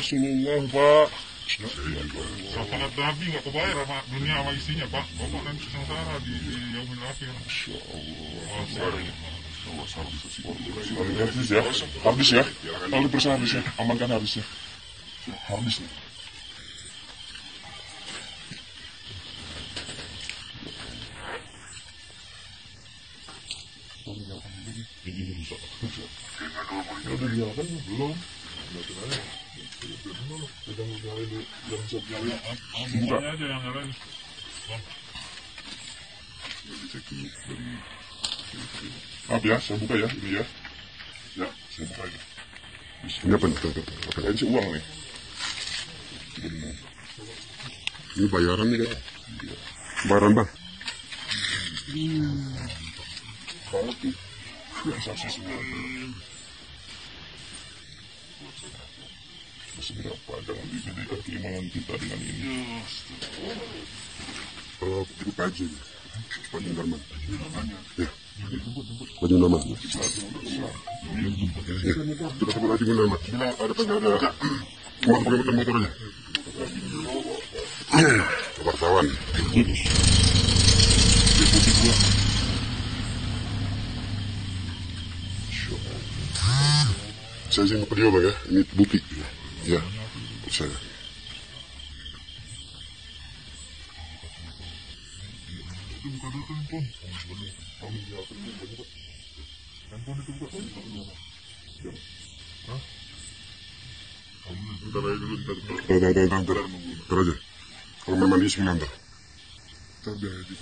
Rasulullah, Pak. Syafaat Nabi nggak kebayar sama dunia sama isinya, Pak. Bapak nanti sengsara di yaumil akhir. Masya Allah. Habis ya, habis ya. Lalu bersama habis ya, amankan habis ya. Habis nih. Udah dinyalakan belum? Bukannya aja yang lain. Maaf ya, saya buka ya, ini ya. Ya, saya buka ya. Ini apa nih? Ini sih uang nih. Ini bayaran nih kan? Bayaran bang. Kalau tuh, transaksi semua. Seberapa jangan dijadikan keimanan kita dengan ini. Itu kaji, Pak Jundarman. Ya. Baju nama. Kita sebut aja nama. Bila ada penjara, uang pakai motornya. Wartawan. Saya izin ke beliau bang ya, ini bukti. Ya, saya. Ntar aja. Kalau memang dia sembilan ntar. Ntar biar di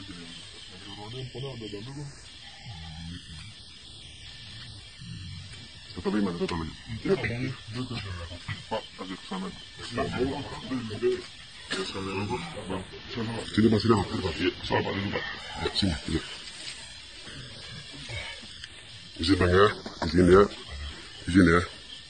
Tetap lagi. Pak, agak kesana. Sini bang, sini bang. Selamat dulu Pak. Ya, sini. Ya. Izin bang ya, izin ya. Izin ya.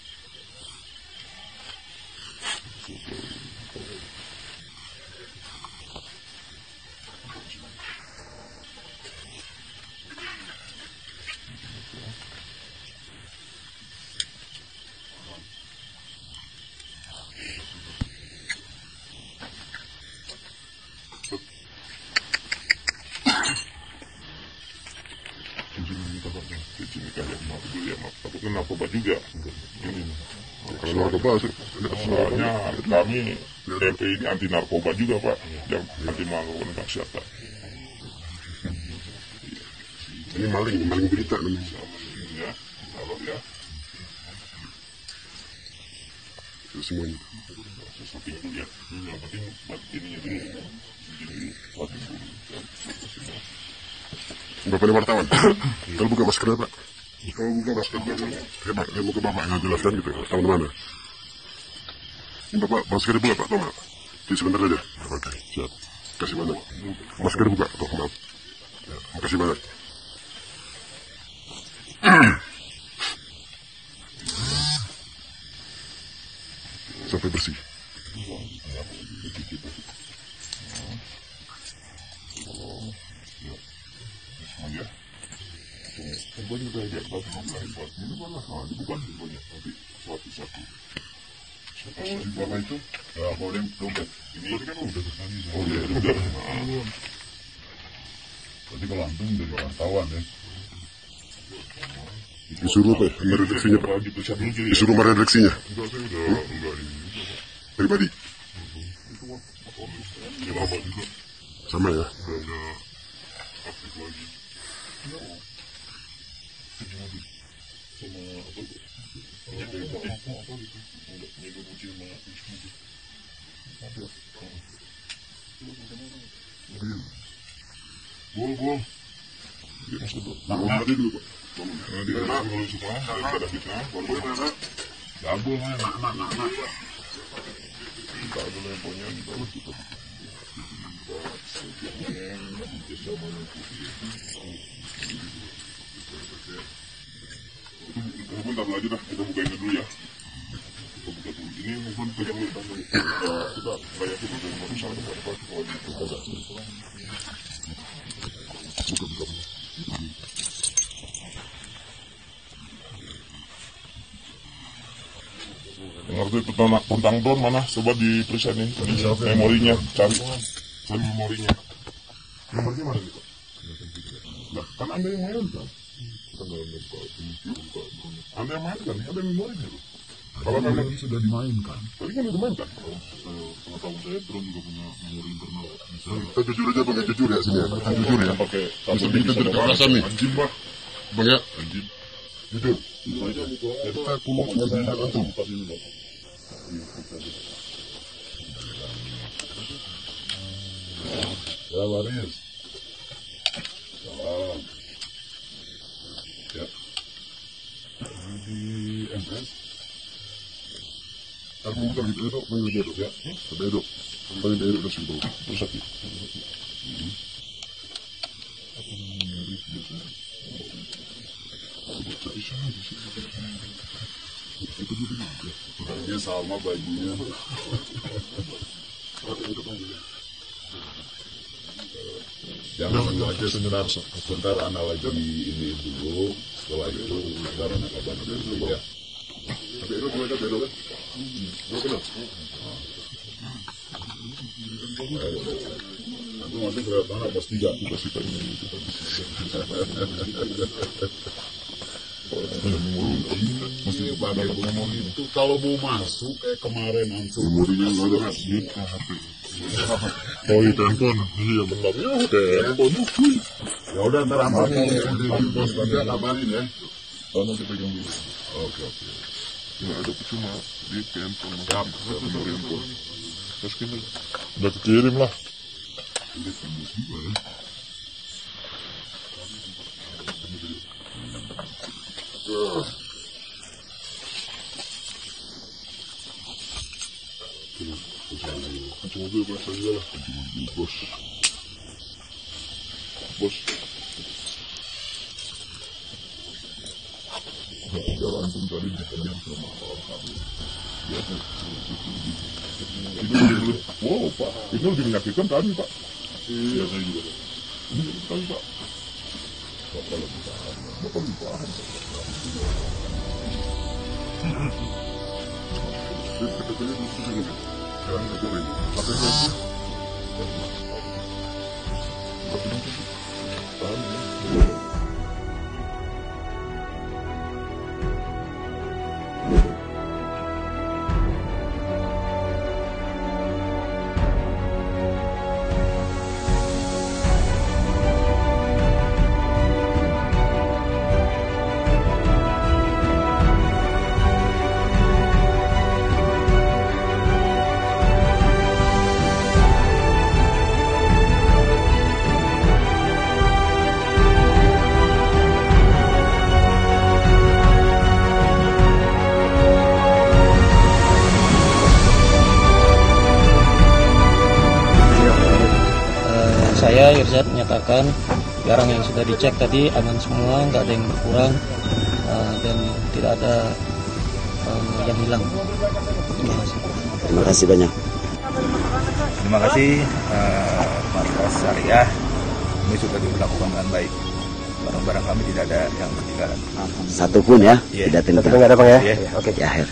Tapi narkoba juga. Kalau narkoba, soalnya kami DP ini anti narkoba juga Pak, yang anti melakukan kesehatan. Ini maling berita namanya. Ya, kalau ya. Itu semuanya. Sesuatu yang lihat, yang penting ininya dulu. Bapak ini wartawan. Kalau buka maskernya Pak. Kalau buka maskernya, hebat. Saya mau ke Bapak yang jelaskan gitu. Tahu di mana? Ini Bapak maskernya buka Pak, tahu nggak? Jadi sebentar aja. Oke, siap. Kasih banyak. Masker buka, toh maaf. Ya, makasih banyak. Sampai bersih. Gue juga lihat batu hebat. Ini mana hal bukan banyak tapi satu-satu. Di bawah itu ya boleh dompet. Ini kan udah kesana. Oh iya udah. Berarti kalau antum dari wartawan ya. Disuruh Pak meredaksinya Pak. Disuruh meredaksinya. Enggak saya udah pribadi. Sama ya. Aktif lagi. Sama apa itu? Bol. Dia masuk dulu. Nah, dulu Pak. Dia dulu semua daripada kita. Baru jago main. Nak. Kita dulu yang punya baru kita. Bentar lagi dah, kita buka ini dulu ya. Kita buka dulu. Ini mungkin pegang kita bayar dulu dari barusan berapa kalau kita agak buka. Ngerti itu tentang drone mana? Coba diperiksa nih memorinya, cari memorinya. Memorinya mana gitu? Nah, kan Anda yang main kan? Anda yang main kan? Ada memorinya tuh. Kalau memang sudah dimainkan. tadi kan udah dimainkan. Pengetahuan saya drone juga punya memori internal. Kita jujur aja bang, jujur ya sini ya. Jujur ya. Oke. Bisa bikin kekerasan nih. Anjing bah. Bang ya. Anjing. Jujur. Kita kuluk dengan antum. Ya Waris. Salam. Ya. Di MS. Aku bukan gitu itu, panggil dia ya. Sampai itu. Panggil dia itu situ. Terus sakit. Itu juga. Dia sama bajunya. Jangan tunggu aja sebentar anak lagi ini dulu. Setelah itu baru anak kabar ya. Tapi itu juga ada beda kan? Aku nanti berapa anak pas 3 pasti tanya itu. Mesti pakai memori itu kalau mau masuk kayak kemarin langsung. Memorinya nggak ada di HP. Oh itu handphone, iya benar ya handphone. Ya udah ntar apa nih bos nanti kabarin ya. Oh nanti pegang dulu. Oke. Nggak ada cuma di handphone. Siap, handphone. Terus gini, udah kirim lah. Udah tembus juga ya. Kunci mobil bahasa juga lah. Kunci mobil bos. Jalan pun tadi dikejar sama orang kami. Wow pak, itu lebih menyakitkan kami pak. Iya saya juga. Ini kami pak. Bapak lebih paham. Saya Irzat menyatakan barang yang sudah dicek tadi aman semua, nggak ada yang berkurang dan tidak ada yang hilang. Terima kasih. Terima kasih banyak. Terima kasih Markas Syariah. Ini sudah dilakukan dengan baik. Barang-barang kami tidak ada yang ketinggalan. Satu pun ya, tidak tinggal. Satu pun nggak ada bang ya? Oke. Ya, akhir.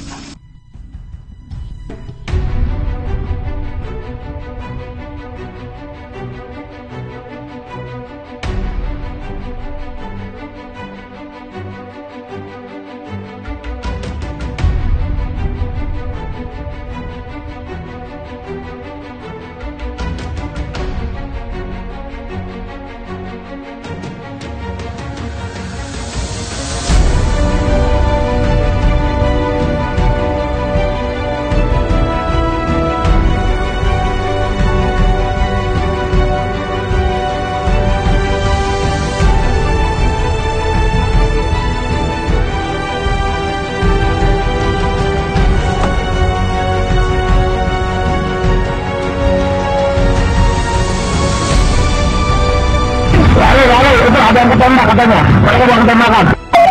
Ada yang ketembak katanya. Mereka mau ketembakan.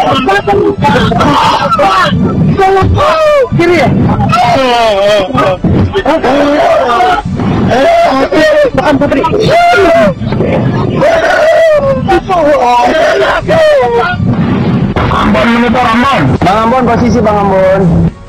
Kiri ya? Bukan putri. Ambon monitor Ambon. Bang Ambon posisi Bang Ambon.